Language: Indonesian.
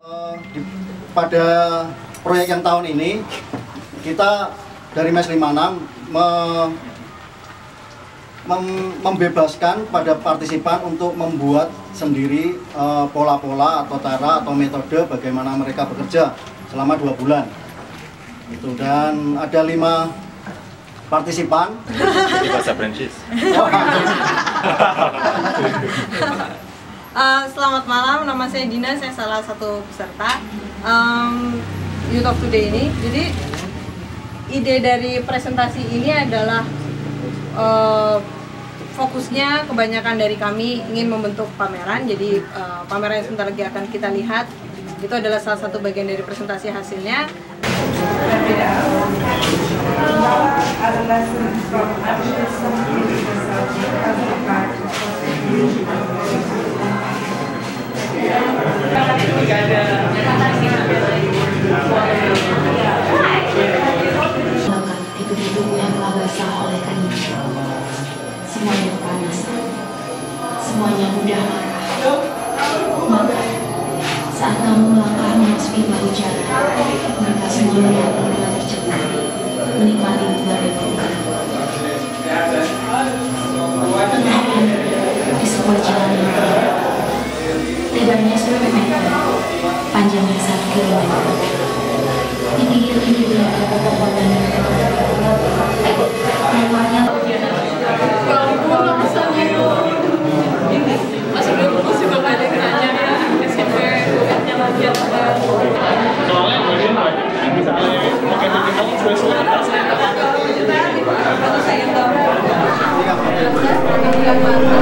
Pada proyek yang tahun ini, kita dari MES 56 membebaskan pada partisipan untuk membuat sendiri pola-pola atau cara atau metode bagaimana mereka bekerja selama 2 bulan. Itu, dan ada 5 partisipan. Jadi bahasa Prancis. Selamat malam, nama saya Dina, saya salah satu peserta Youth of Today ini. Jadi ide dari presentasi ini adalah fokusnya kebanyakan dari kami ingin membentuk pameran. Jadi pameran yang sebentar lagi akan kita lihat itu adalah salah satu bagian dari presentasi hasilnya. Itu duduk yang telah basah oleh keringat. Semuanya kepanasan, semuanya mudah marah. Maka saat kamu melangkah memasuki bahu jalan, mereka semua melihat bunga tercepat, menikmati bunga berbuka. Tetapi di sebuah jalan yang gelap, lebarnya 10 meter, panjangnya 1 kilometer. Di pinggir-pinggir ada pepohonan yang lebarnya. Soalnya